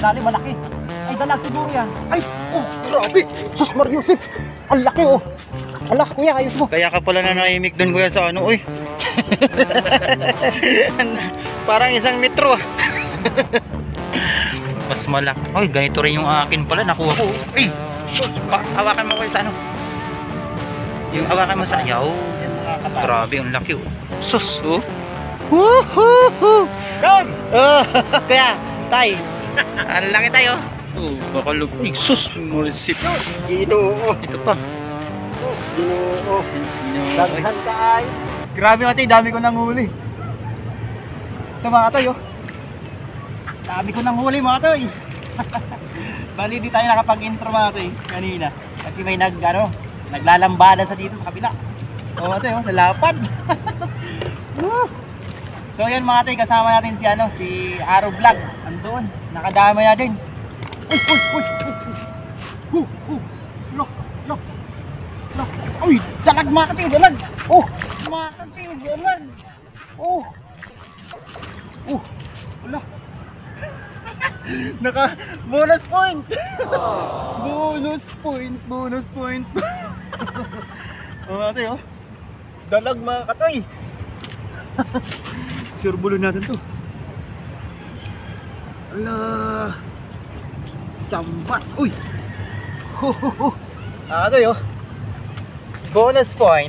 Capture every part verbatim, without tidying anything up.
Malalim, malaki. Ay, dalag siguro yan. Ay, oh, grabe. Sus, Mariusip. Ang laki, oh. Ala, kuya, ayos mo. Kaya ka pala na naimik doon, kuya, sa ano, uy. Parang isang metro. Mas malaki. Ay, ganito rin yung akin pala. Nakuha ko. Ay, sus, hawakan mo, kuya, sa ano. Yung hawakan mo sa ayaw. Grabe, ang laki, oh. Sus, oh. Woohoo! Doon! Oh, kaya, tay. Ang laki tayo. Oh, baka lupig. Sus, Mariusip. Ginoo. Ito pa. Sus, ginoo. Sino? Daghan ka ay. Grabe mga tay, dami ko nang huli. Ito mga tay, oh. Dami ko nang huli mga tay. Bali, di tayo nakapag-intro mga tay kanina. Kasi may nag, ano, naglalambada sa dito sa kabila. O mga tay, oh, nalapad. Woo! So yun mga tay, kasama natin si ano, si Aro Vlog. Andoon, nakadama na din. Uy, uy, uy, uy. Hu, hu. Look, look. Look. Uy, dalag mga katay, dalag. Oh, mga katay, dalag. Oh. Oh. Wala. Naka bonus point. Bonus point, bonus point. Oh, mga tay, oh. Dalag mga katay. Surbulo natin to. Ala. Cambat. Uy. Ho ho ho. Ah, ito yo. Bonus point.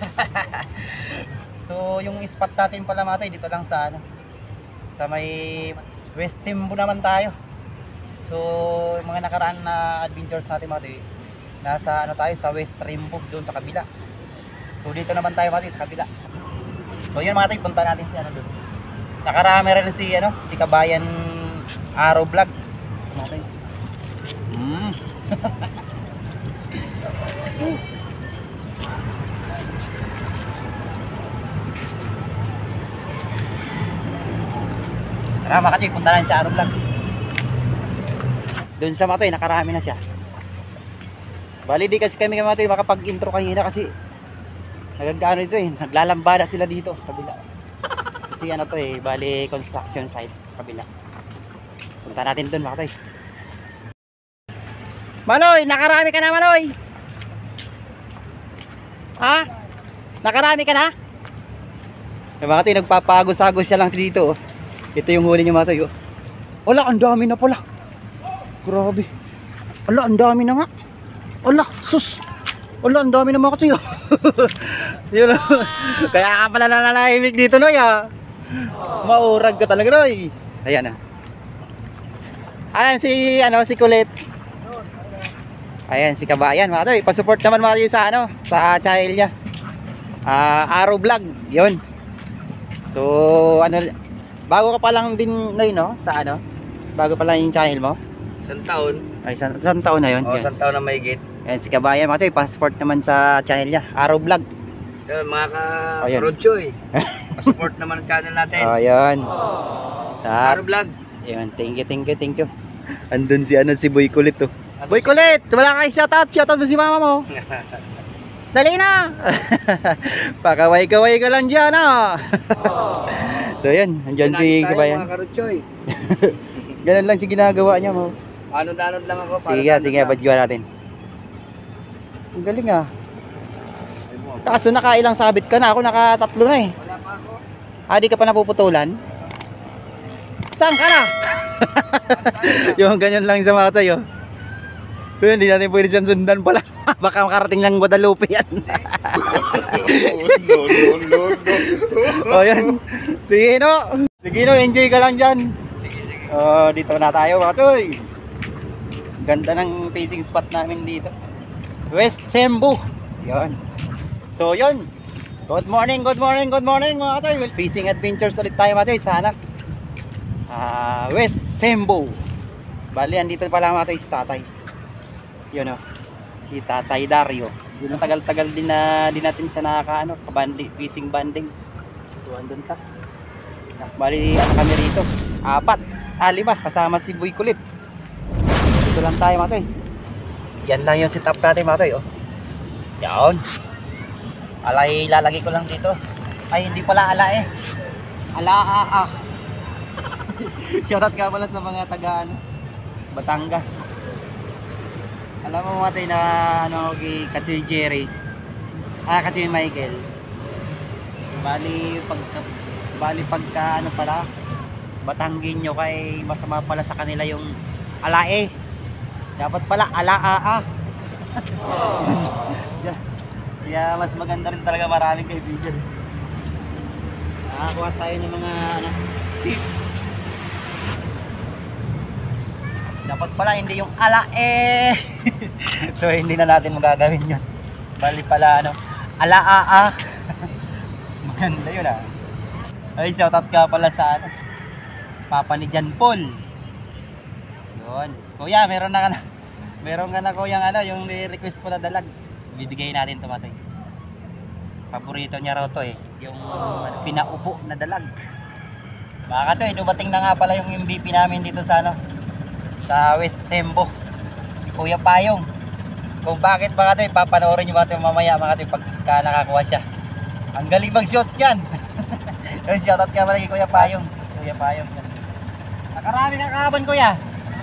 So, yung spot natin pala matay dito lang sa ano. Sa may West Timbo naman tayo. So, yung mga nakaraan na adventures natin matay, nasa ano tayo sa West Timbo doon sa kabila. So, dito naman tayo matay sa kabila. So yun mga tay, punta natin si ano doon. Nakarami rin si ano, si Kabayan Aro Vlog. Mga tay. Mm. Tara mga tay, punta natin si Aro Vlog. Doon sa mga tay, nakarami na siya. Bali di kasi kami mga tay makapag-intro kanina kasi nagagano ito eh, naglalambada sila dito sa kabila. Kasi ano to eh, bali construction site kabila. Punta natin doon mga tay. Manoy, nakarami ka na Manoy. Ha? Nakarami ka na? Eh, mga tay, nagpapagos-agos siya lang dito. Ito yung huli niya mga tay. Wala, ang dami na pala. Grabe. Wala, ang dami na nga. Wala, sus. Wala, ang dami na mga katay. Yun lang. Kaya ka pala nananahimik dito Noy ah. Maurag ka talaga Noy. Ayan ah. Ayan si ano si Kulit. Ayan si Kabayan mga katay. Pa-support naman mga katay sa ano, sa channel niya. Ah, uh, Aro Vlog. 'Yun. So ano, bago ka pa lang din Noy no sa ano? Bago pa lang yung channel mo? Isang taon. Ay, isang, isang taon na 'yon. Oo, isang taon na mahigit. Ayan si Kabayan mga katay, pa-support naman sa channel niya, Aro Vlog. Yun, mga ka-Rodchoy. Pa-support naman ang channel natin. Oh, yun. Aro Vlog. Yun, thank you, thank you, thank you. Andun si ano, si Boy Kulit to. Boy Kulit, wala kang shoutout, shoutout mo si mama mo. Dali na. Pakaway-kaway ka lang dyan, ah. So yun, andyan si Kabayan. Mga ka-Rodchoy. Ganun lang si ginagawa niya mo. Anod-anod lang ako. Sige nga, sige nga, badyo natin. Ang galing ah. Kaso nakailang sabit ka na, ako nakatatlo na eh. Wala pa ako. Ah, di ka pa napuputulan? Saan ka na? Yung ganyan lang sa mga tayo. So yun, hindi natin pwede siyang sundan pala. Baka makarating ng Guadalupe yan. No, no, no, no. O yan. Sige no. Sige no, enjoy ka lang dyan. Sige, sige. O, dito na tayo mga toy. Ganda ng facing spot namin dito. West Timbo. Yun. So yun. Good morning, good morning, good morning mga katoy. Well, fishing adventures ulit tayo mga katoy. Sana uh, West Timbo. Bali, andito pala mga katoy si tatay. Yun o. Si tatay Dario. Yun ang tagal-tagal din na din natin siya nakaka ano, kabandi, fishing banding. So andun sa. Bali, ano kami rito? Apat. Ah, lima. Kasama si Boy Kulit. Dito lang tayo mga katoy. Yan lang yung setup natin mga katoy. Oh. Yan. Alay, lalagay ko lang dito. Ay, hindi pala ala eh. Ala, ah, ah. Shoutout ka pala sa mga taga, ano, Batangas. Alam mo mga tayo na ano kay Katsuy Jerry. Ah, Katsuy Michael. Bali pagka bali pagka ano pala Batanggin nyo kay masama pala sa kanila yung alae. Dapat pala alaa. Kaya mas maganda rin talaga maraming kaibigan. Nakakuha tayo ng mga ano, tip. Dapat pala hindi yung alae. So hindi na natin magagawin yun. Bali pala ano, alaa. Maganda yun ah. Ay, shoutout ka pala sa ano, Papa ni John Paul. Yun. Kuya, meron na ka na. Meron ka na kuyang ano, yung request po na dalag. Bibigay natin ito matoy. Paborito niya raw to eh. Yung ano, pinaupo na dalag. Baka to eh, dumating na nga pala yung M V P namin dito sa ano, sa West Sembo. Si Kuya Payong. Kung bakit mga to eh, papanoorin nyo mga to mamaya mga to pagka nakakuha siya. Ang galing mag-shoot yan. Yung shoutout ka pala kay Kuya Payong. Kuya Payong. Nakarami ka kaban kuya.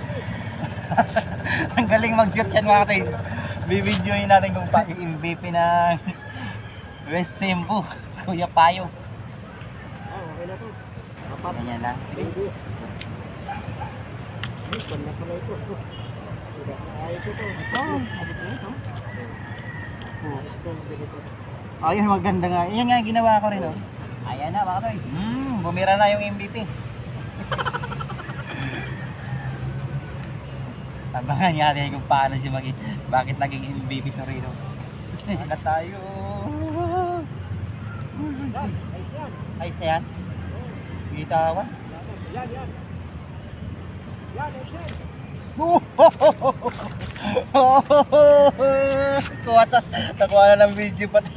Ang galing mag-shoot yan mga to. Bibidyoin natin kung pa yung M V P ng West Sembo. Kuya Payong. Ah, okay na to. Apat. Ganyan lang. Sige. Pan na pala ito. Sige, ayos ito. Ito, abot na ito. Oh, ito, ganito. Ayun, maganda nga. Yan nga yung ginawa ko rin oh. Ayan na mga to. Hmm, bumira na yung M V P. Tabangan natin kung paano siya maging, bakit naging M V P to rin. Sana tayo. Yan, ayos yan. Ayos na yan? Bitawan? Yan, yan. Yan, ayos yan. Kuha sa, nakuha na ng video pati.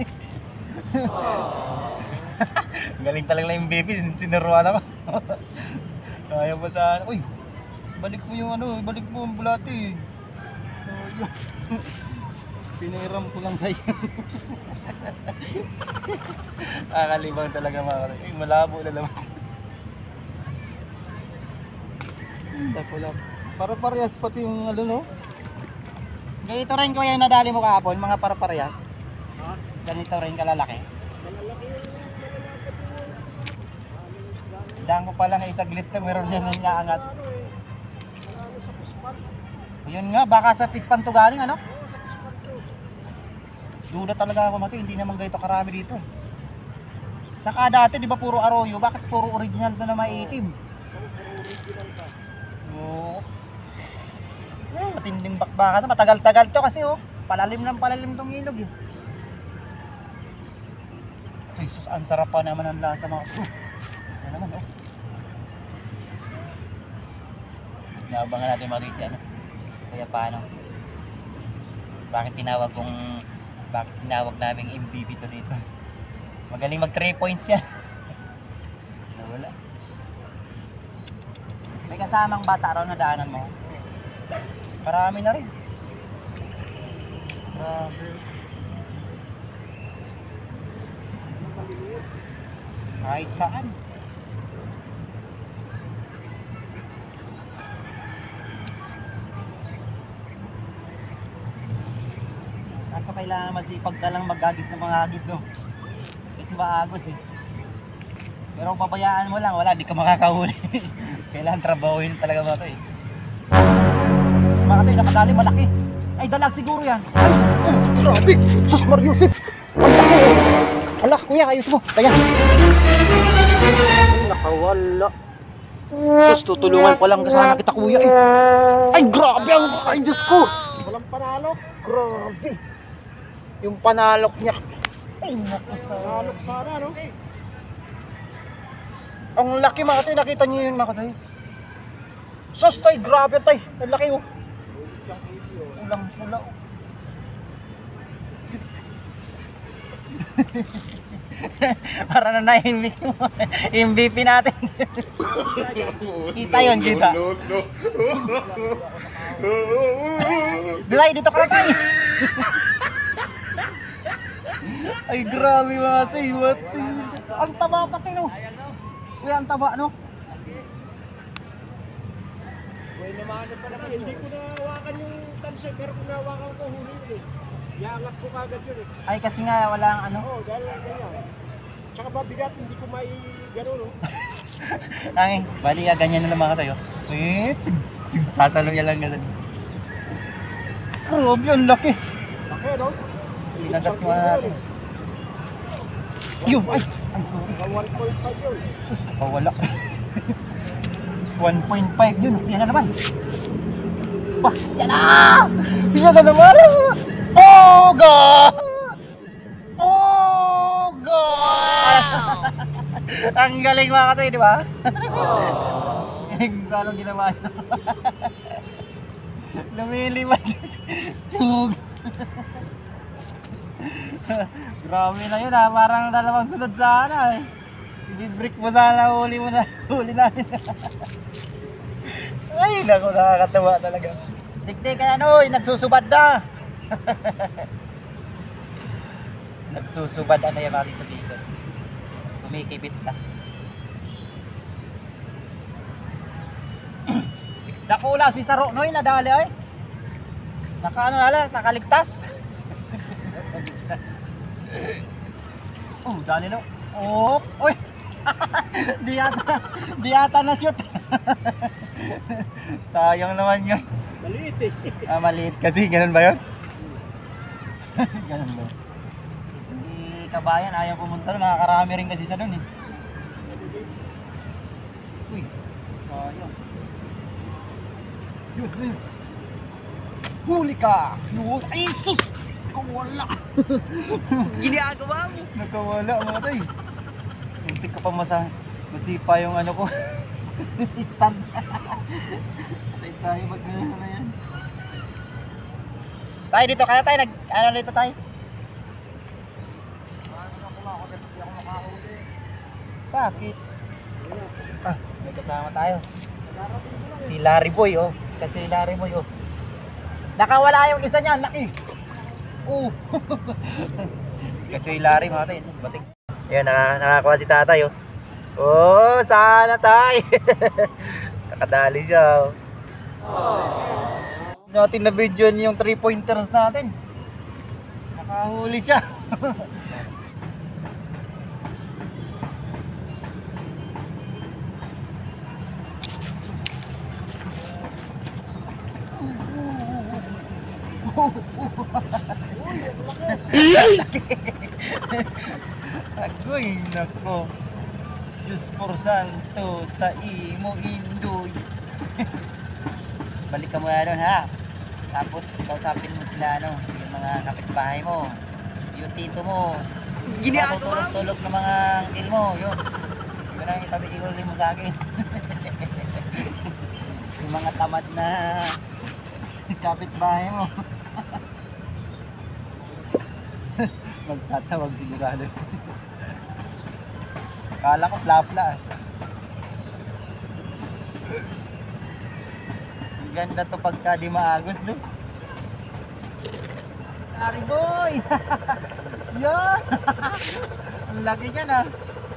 Galing talaga ng M V P, sinuruan ako. Kaya pa sa uy, balik mo yung ano, balik mo ang bulati. So yun, piniram ko lang sa'yo. Kakalibang talaga mga kalibang. Eh, malabo na naman. Lapulap. Para parehas pati yung ano no. Ganito rin kuya yung nadali mo kahapon, mga para parehas. Ha? Ganito rin kalalaki. Malalaki yung malalapat yung Daan ko pa lang isaglit na meron yan ng naangat. ano eh. Marami sa pispan. Yun nga, baka sa pispan to galing ano? Oo, sa pispan to. Duda talaga ako mato, hindi naman ganito karami dito. Saka dati di ba puro arroyo, bakit puro original na na maitim? Puro original ka. Oo. Eh, matinding bakbakan to, matagal-tagal to kasi oh. Palalim ng palalim tong ilog eh. Ay, sus, ang sarap pa naman ang lasa mga. Uh, ano naman oh. Naabangan natin mga risi ano. Kaya paano? Bakit tinawag kong bakit tinawag naming M V P to dito? Magaling mag three points yan. Nawala. May kasamang bata raw na daanan mo. Marami na rin. Grabe. Kahit saan. Kaso kailangan masipag ka lang maghagis ng mga hagis no. Kasi maagos eh. Pero kung pabayaan mo lang, wala, di ka makakahuli. Kailangan trabahuin talaga ba ito eh. Mga tayo, nakadali malaki. Ay, dalag siguro yan. Ay, oh, grabe! Sus, Mariusip! Ang laki eh! Ala, kuya, ayos mo. Kaya. Ay, nakawala. Sus, tutulungan ko lang kasama kita kuya eh. Ay, grabe ang... Ay, Diyos ko! Walang panalo. Grabe! Yung panalok niya. Ay, naku sa... Panalok sana, no? Ang laki mga tayo, nakita niyo yun mga tayo. Sus, tay, grabe tay. Ang laki oh. Ulang pula oh. Para na na-imik mo. M V P natin. Kita yun, kita. No, no, Dilay, dito ka tayo. Ay, grabe mga tayo. What the... Ang taba pati no. Uy, ang taba no. May naman pa naman. Hindi ko nahawakan yung tanso, pero kung nahawakan ko, huli yun eh. Iangat ko kagad yun eh. Ay, kasi nga walang ano. Oo, dahil ganyan. Tsaka mabigat, hindi ko may gano'n, no? Ay, bali, ah, ganyan na lang mga tayo. Eh, sasalo niya lang ganun. Grabe, ang laki. Laki, no? Pinagat mo na natin. Yun, ay, ay, sorry. one point five yun. Sus, napawala. one point five yun, yan na naman. Wah, yan na! Yan na naman! Oh, God! Oh, God! Ang galing mga katoy, di ba? Paano ginawa niya? Lumilipad. Tug. Grabe na yun ha, parang dalawang sunod sana eh. I-break mo sana, huli mo na, huli namin. Ay, naku, nakakatawa talaga. Tiktik ka ano, nagsusubad na. Nagsusubad na yan natin sa dito. Kumikibit na. Dakula si Saro Noy, nadali ay. Naka ano nala, nakaligtas. Oh, dali no. Oh, oy. di ata, di ata na shoot. Sayang naman yun. Maliit eh. Ah, maliit kasi, ganun ba yun? Ganun ba? Si Kabayan ayaw pumunta doon, nakakarami rin kasi sa doon eh. Uy, sayang. Yun, yun. Huli ka! Yun, ay sus! Nakawala! Ginagawa mo. Nakawala mga tayo. Hindi ka pa masa, masipa yung ano ko. Stand. Patay tayo mag na yan. Tayo dito, kaya tayo nag, ano dito tayo? Bakit? Ah, may kasama tayo. Si Larry Boy oh. Kasi Larry Boy oh. Nakawala yung isa niya, laki. Oh. Si Kachoy Larry mga tayo, batik. Ayan, naka, nakakuha si tatay oh. Oh, sana tayo. Nakadali siya oh. Natin na video yung three pointers natin. Nakahuli siya. Agoy, nako. Diyos por santo sa imo indoy. Balik ka muna doon ha. Tapos kausapin mo sila ano, yung mga kapitbahay mo, yung tito mo, Ginagawa mo. tulog ng mga angkil mo, yun. Yun ang itabi-igol mo sa akin. Yung mga tamad na kapitbahay mo. Magtatawag sigurado. Kala ko pla-pla. Ang ganda to pagka di maagos do. Larry Boy! Yan! Ang laki niya na.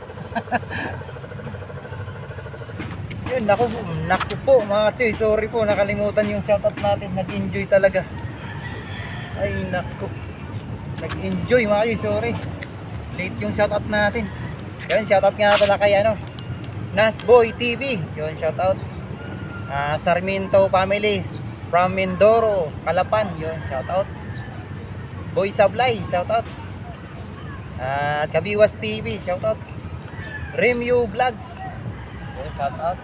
Yun, naku, naku po mga choy. Sorry po, nakalimutan yung shoutout natin. Nag-enjoy talaga. Ay naku. Nag-enjoy mga choy, sorry. Late yung shoutout natin. Yun, shoutout nga pala kay ano, Nasboy T V. Yun, shoutout. Uh, Sarmiento family from Mindoro, Calapan. Yun, shoutout. Boy Sablay, shoutout. Uh, at Kabiwas T V, shoutout. Remyu Vlogs. Yun, shoutout.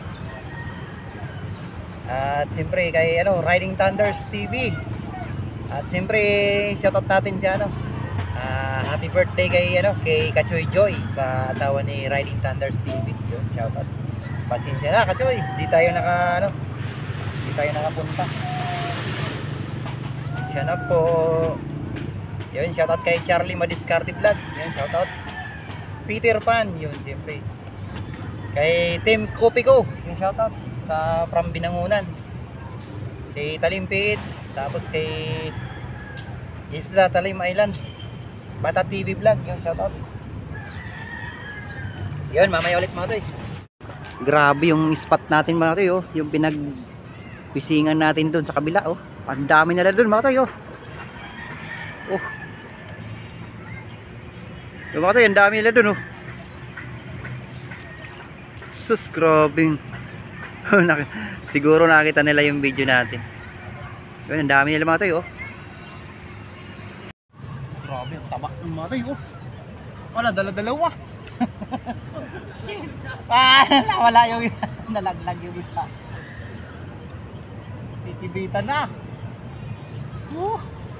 At siyempre kay ano, Riding Thunders T V. At siyempre shoutout natin si ano, uh, happy birthday kay ano, kay Kachoy Joy sa asawa ni Riding Thunders T V. Yun, shoutout. Pasensya na Kachoy, di tayo naka ano, di tayo nakapunta. Siya na po. Yun, shoutout kay Charlie Madiscarte Vlog. Yun, shoutout. Peter Pan, yun siyempre. Kay Team Kopiko, yung shoutout sa from Binangunan. Kay Talim Pits, tapos kay Isla Talim Island, Bata T V Vlog, yung shoutout. Yun, mamaya ulit mga toy. Grabe yung spot natin mga toy, oh. Yung pinag pisingan natin dun sa kabila, oh. Ang dami nila dun, mga toy, oh. Oh. Yung mga toy, ang dami nila dun, oh. Sus, grabe. Siguro nakita nila yung video natin. Yun, ang dami nila, mga toy, oh. Grabe, ang tabak ng mga toy, oh. Wala, dala-dalawa. Ah, nawala yung nalaglag yung isa. Titibitan na. Uh.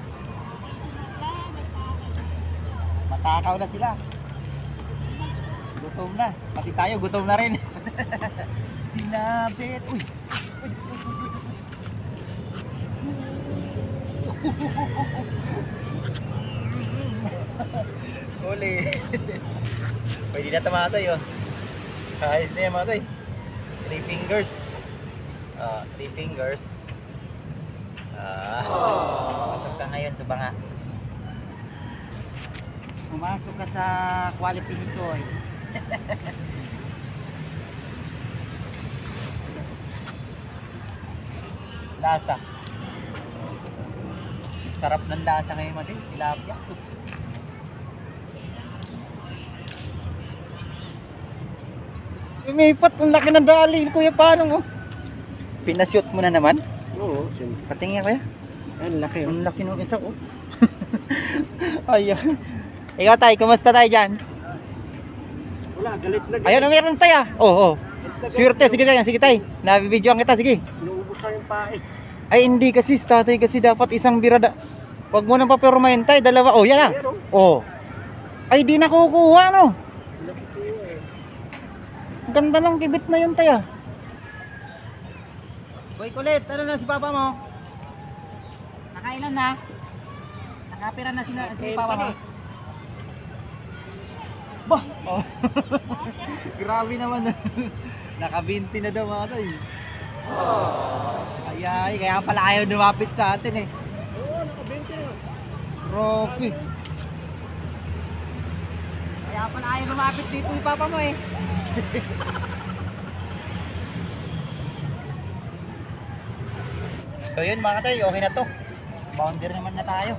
Matakaw na sila. Gutom na. Pati tayo gutom na rin. Sinabit. Uy. Uy, uy, uy, uy. Huli. Pwede na tamatoy, oh. Ayos na yan, mga toy. Three fingers. Ah, three fingers. Ah, pumasok ka ngayon sa banga. Pumasok ka sa quality ni Choy. Lasa. Sarap ng lasa ngayon, mga toy. Tilapia. Sus. May pat, ang laki ng dali, Kuya Panong, oh. Pinashoot mo na naman? Oo, siyempre. Patingin, Kuya. Ang laki, oh. Ang laki ng isa, oh. Ayan. Ikaw, tay, kumusta tayo dyan? Wala, galit na galit. Ayun, oh, meron tayo. Oo, oh, oh. Swerte, sige tayo, sige tayo. Nabibidyoan kita, sige. Inuubos na yung pae. Ay, hindi kasi, tatay, kasi dapat isang birada. Huwag mo nang papirmahin, tay, dalawa. Oh, yan, ah. Meron. Oh. Ay, di na kukuha, no? Laki ko yun, eh. Ganda lang kibit na yun, tayo. Boy, kulit, ano na si papa mo? Nakailan na? Nakapira na si, si papa mo? Bah! Oh. Grabe naman. Nakabinti na daw, mga toy. Ay, ay, kaya pala ayaw lumapit sa atin, eh. Oo, nakabente na. Grabe. Kaya pala ayaw lumapit dito yung papa mo, eh. So yun, mga toy, okay na to. Boundary naman na tayo.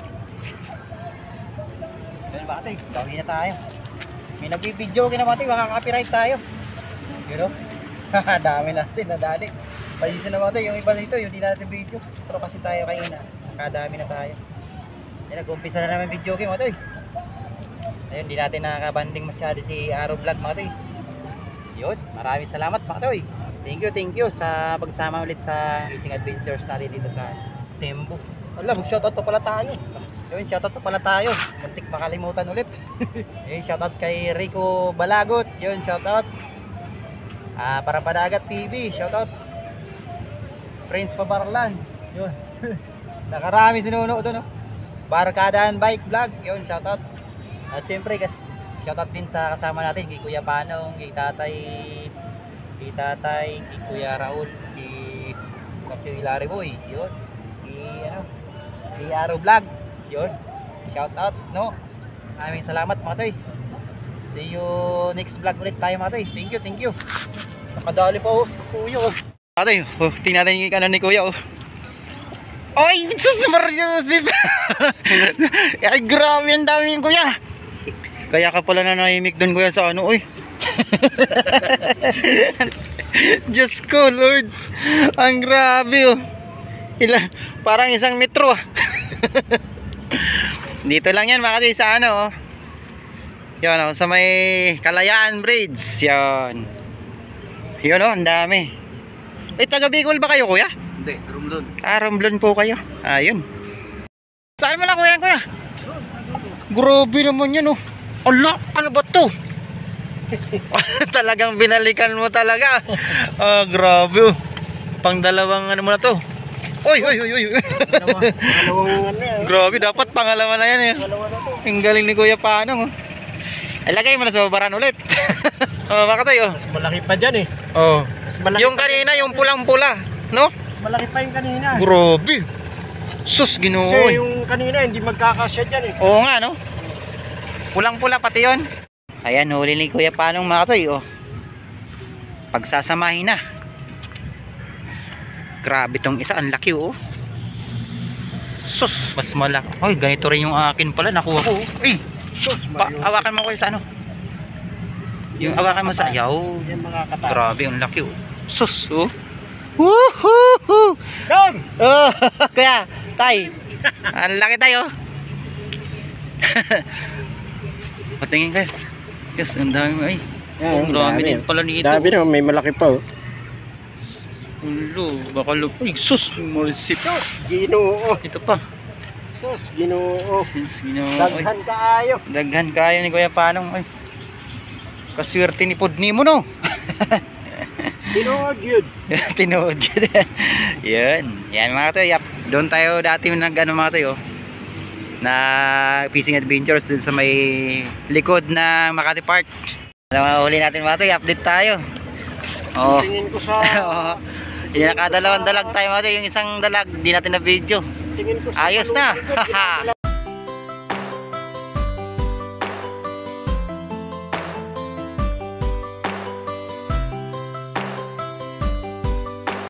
Yun, mga toy, gawin na tayo. May nagbibidyo ka na, mga toy, makaka-copyright tayo. Yun, o. Dami natin, nadali. Palisin na, mga toy, yung iba nito, yung di natin video. Pero kasi tayo kayo na, nakadami na tayo. Yan, nag-umpisa na naman video game, mga toy. Ayun, di natin nakakabanding masyado si Arrow Vlog, mga toy. Yun, maraming salamat, mga toy. Thank you, thank you sa pagsama ulit sa Fishing Adventures natin dito sa Sembo. Wala, mag-shoutout pa pala tayo. Yun, shoutout pa pala tayo. Muntik makalimutan ulit. Yun, shoutout kay Rico Balagot. Yun, shoutout. Ah, para Padagat T V, shoutout. Prince Pabarlan. Yun. Nakarami sinuno doon, no? Barkadaan Bike Vlog. Yun, shoutout. At siyempre, shoutout din sa kasama natin, kay Kuya Panong, kay Tatay kay Tatay, kay Kuya Raul, kay Kachoy Larry Boy, yun. Kay ano, kay Arrow Vlog, yun. Shout out, no? Maraming salamat, mga toy. See you next vlog ulit tayo, mga toy. Thank you, thank you. Nakadali pa, oh, si Kuya, oh. Mga toy, oh, tingnan natin yung kanan ni Kuya, oh. Ay, sus, Mariusip. Ay, grabe, ang dami yung Kuya. Kaya ka pala na nahimik doon, Kuya, sa ano, oy. Diyos ko, Lord. Ang grabe, oh. Ilan, parang isang metro, ah. Dito lang yan, mga toy, sa ano, oh. Yun, oh, sa may Kalayaan Bridge. Yun. Yun, oh, ang dami. Eh, taga Bicol ba kayo, Kuya? Hindi, Romblon. Ah, Romblon po kayo. Ayun. Saan mo na, Kuya, Kuya? Grabe naman yan, oh. Ala, ano ba to? Talagang binalikan mo talaga. Ah, grabe, oh. Pang dalawang ano mo na to. Uy, uy, uy, uy. Dalawang ano yan. Grabe, dapat pangalawa na yan, eh. Dalawa na to. Ang galing ni Kuya Panong, oh. Ay, lagay mo na sa babaran ulit. Oh, makatay, oh. Mas malaki pa dyan, eh. Oh. Mas malaki Yung pa kanina, dyan. yung pulang-pula, no? Mas malaki pa yung kanina. Grabe. Sus, Ginoo. Kasi yung kanina, hindi magkakasya dyan, eh. Oo nga, no? Pulang-pula pati yon. Ayan, huli ni Kuya Panong, mga toy, oh. Pagsasamahin na. Grabe tong isa, ang laki oh. Sus, mas malaki. Ay, ganito rin yung akin pala, nakuha ko. oh. Ay, Sus, pa, Mario. awakan mo ko sa ano. Yung awakan mo sa yaw. Yan mga kata. Grabe, ang laki oh. Sus, oh. Woohoo! Doon! Oh, kaya, tay. Ang laki tayo. Patingin kayo. Yes, ang dami mo ay. Yan, Ang dami dami. din pala nito. Dami naman, may malaki pa oh. Ulo, baka lupa. Ay, sus, malsip. Ginoo. Ito pa. Sus, ginoo. Since ginawa. Daghan kaayo. Daghan kayo ni Kuya Panong. Ay. Kaswerte ni Pudni mo no. Tinood yun. Tinood yun. Yan. Yan mga to. Yap. Doon tayo dati nag ano mga to yo. Na fishing adventures dun sa may likod ng Makati Park. Ano huli natin mga to. Update tayo. Oh. Tingin ko sa... Oo. Yung nakadalawang dalag tayo mga to. Yung isang dalag di natin na video. Tingin ko sa... Ayos na. Haha.